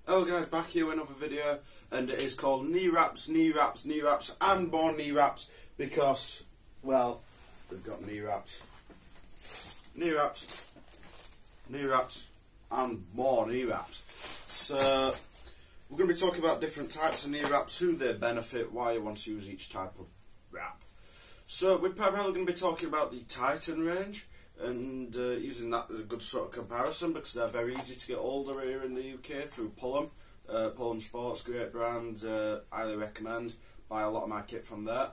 Hello guys, back here with another video, and it is called knee wraps, knee wraps, knee wraps, and more knee wraps, because, well, we've got knee wraps, knee wraps, knee wraps, and more knee wraps. So, we're going to be talking about different types of knee wraps, who they benefit, why you want to use each type of wrap. So, we're primarily going to be talking about the Titan range, and using that as a good sort of comparison because they're very easy to get hold of here in the UK through Pullum. Pullum Sports, great brand, highly recommend. Buy a lot of my kit from there.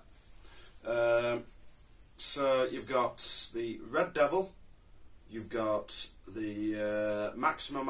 So you've got the Red Devil, you've got the Maximum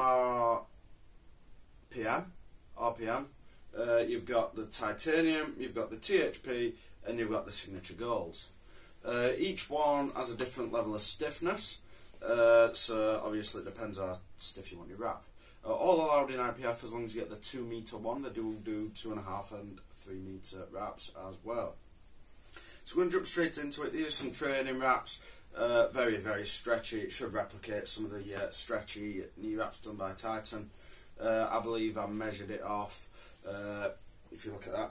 RPM, you've got the Titanium, you've got the THP, and you've got the Signature Golds. Each one has a different level of stiffness, so obviously it depends how stiff you want your wrap. All allowed in IPF as long as you get the 2 metre one. They do 2.5 and 3 metre wraps as well. So we're going to jump straight into it. These are some training wraps, very, very stretchy. It should replicate some of the stretchy knee wraps done by Titan. I believe I measured it off, if you look at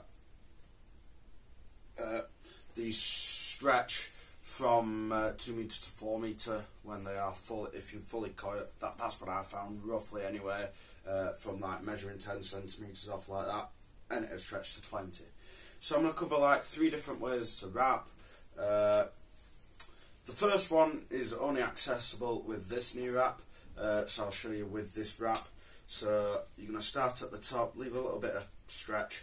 that. These stretch from 2 metres to 4 metre when they are full. If you fully coil, that's what I found roughly anyway, from like measuring 10 centimetres off like that, and it has stretched to 20. So I'm going to cover like 3 different ways to wrap. The first one is only accessible with this knee wrap, so I'll show you with this wrap. So you're going to start at the top, leave a little bit of stretch.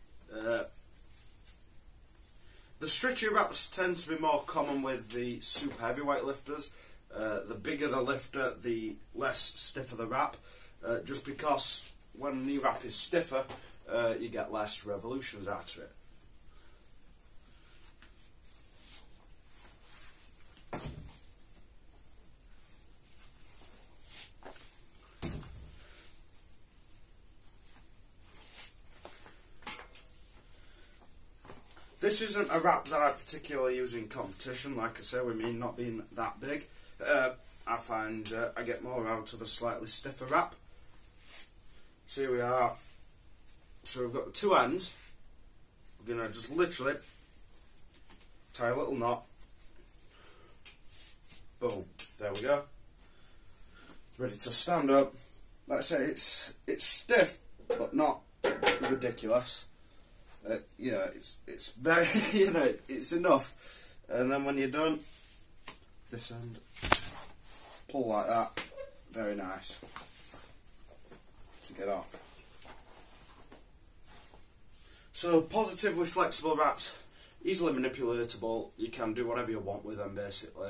The stretchy wraps tend to be more common with the super heavyweight lifters. The bigger the lifter, the less stiffer the wrap, just because when a knee wrap is stiffer, you get less revolutions out of it. This isn't a wrap that I particularly use in competition, like I say, with me not being that big. I find I get more out of a slightly stiffer wrap. So here we are. So we've got the 2 ends. We're going to just literally tie a little knot. Boom. There we go. Ready to stand up. Like I say, it's stiff, but not ridiculous. Yeah, it's very, you know, it's enough. And then when you're done, this end, pull like that. Very nice to get off. So positively flexible wraps, easily manipulatable. You can do whatever you want with them basically.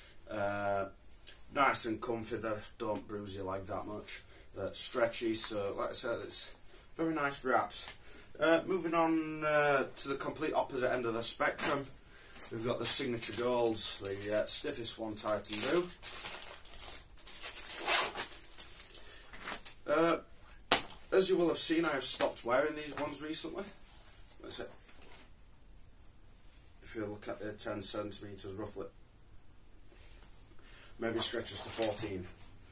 Nice and comfy. They don't bruise you like that much. Stretchy. So like I said, it's very nice wraps. Moving on to the complete opposite end of the spectrum, we've got the Signature Golds, the stiffest one Titan do. As you will have seen, I have stopped wearing these ones recently. That's it. If you look at the 10 centimetres roughly, maybe stretches to 14,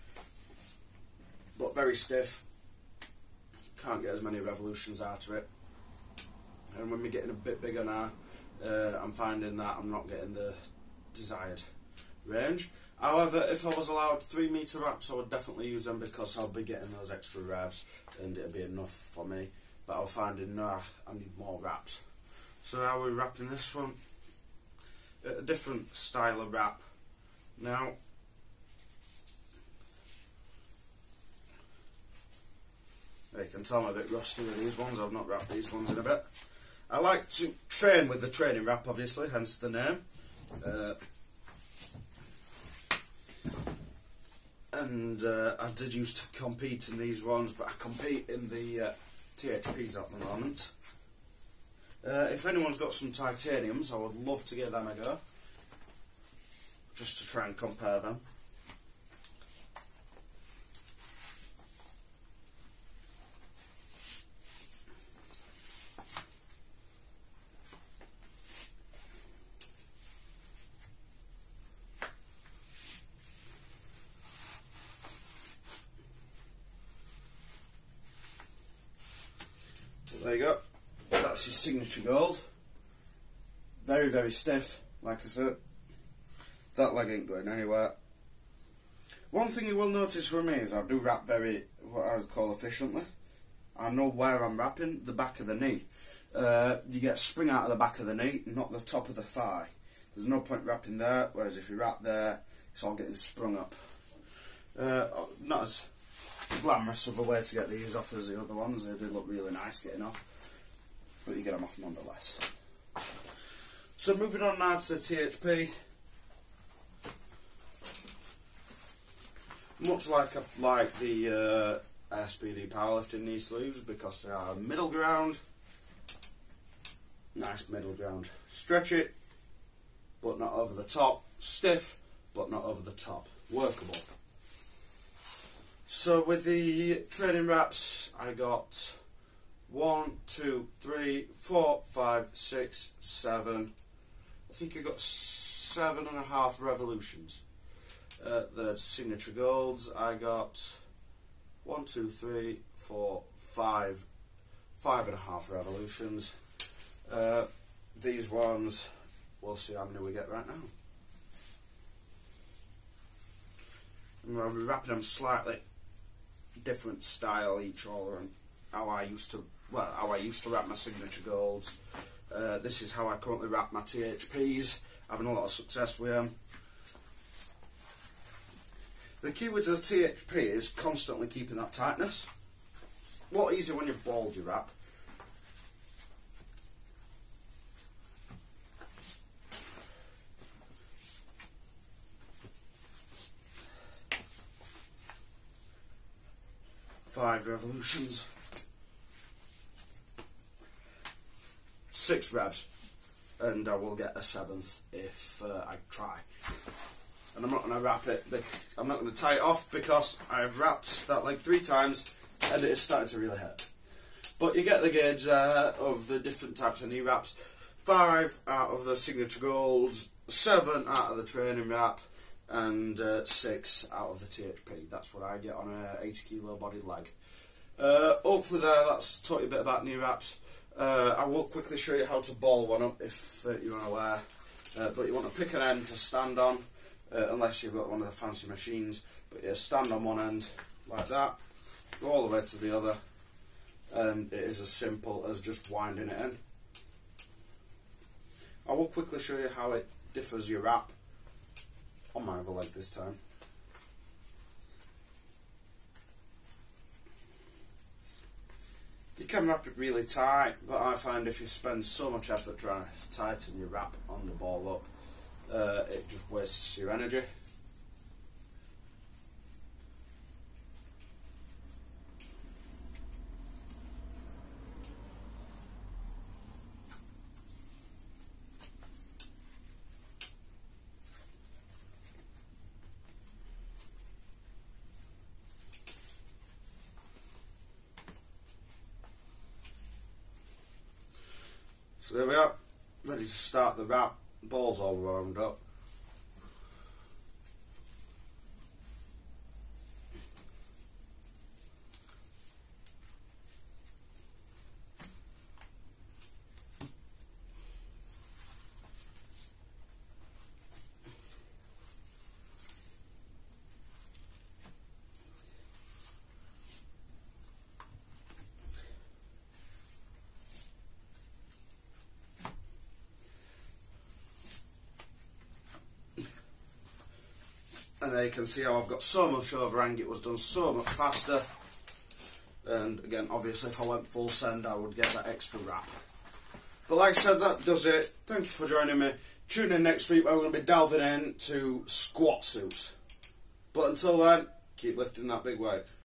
but very stiff. Can't get as many revolutions out of it, and when we're getting a bit bigger now, I'm finding that I'm not getting the desired range. However, if I was allowed 3 metre wraps, I would definitely use them because I'll be getting those extra revs and it'll be enough for me. But I'm finding no, I need more wraps. So now we're wrapping this one, a different style of wrap. Now, you can tell I'm a bit rusty with these ones. I've not wrapped these ones in a bit. I like to train with the training wrap, obviously, hence the name. I did used to compete in these ones, but I compete in the THPs at the moment. If anyone's got some Titaniums, I would love to give them a go, just to try and compare them. There you go. That's your signature gold. Very, very stiff, like I said. That leg ain't going anywhere. One thing you will notice from me is I do wrap very, what I would call efficiently. I know where I'm wrapping, the back of the knee. You get spring out of the back of the knee, not the top of the thigh. There's no point wrapping there, whereas if you wrap there, it's all getting sprung up. Not as glamorous of a way to get these off as the other ones. They do look really nice getting off, but you get them off nonetheless. So moving on now to the THP. Much like the SPD powerlifting knee sleeves, because they are middle ground. Nice middle ground. Stretch it, but not over the top. Stiff, but not over the top. Workable. So with the training wraps, I got 1, 2, 3, 4, 5, 6, 7. I think I got 7.5 revolutions. The signature golds, I got 1, 2, 3, 4, 5, 5.5 revolutions. These ones, we'll see how many we get right now. And I'll be wrapping them slightly different style each other, and how I used to wrap my signature golds. This is how I currently wrap my THPs. Having a lot of success with them. The key with the THP is constantly keeping that tightness. A lot easier when you're bald, you wrap. Five revolutions. 6 revs. And I will get a 7th if I try. And I'm not going to wrap it, I'm not going to tie it off because I've wrapped that leg 3 times and it is starting to really hurt. But you get the gauge of the different types of knee wraps. 5 out of the signature golds, 7 out of the training wrap, and 6 out of the THP. That's what I get on a 80 kilo bodied leg. Hopefully that's taught you a bit about knee wraps. I will quickly show you how to ball one up if you're unaware. But you want to pick an end to stand on. Unless you've got one of the fancy machines, but you stand on one end like that, go all the way to the other, and it is as simple as just winding it in. I will quickly show you how it differs your wrap on my other leg this time. You can wrap it really tight, but I find if you spend so much effort trying to tighten your wrap on the ball up, it just wastes your energy. So there we are, ready to start the wrap. Ball's all warmed up. And there you can see how I've got so much overhang, it was done so much faster. And again, obviously if I went full send I would get that extra wrap. But like I said, that does it. Thank you for joining me. Tune in next week where we're going to be delving into squat suits. But until then, keep lifting that big weight.